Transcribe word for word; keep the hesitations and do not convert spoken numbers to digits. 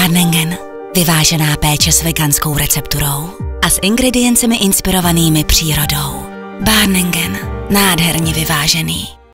Barningen. Vyvážená péče s veganskou recepturou a s ingrediencemi inspirovanými přírodou. Barningen. Nádherně vyvážený.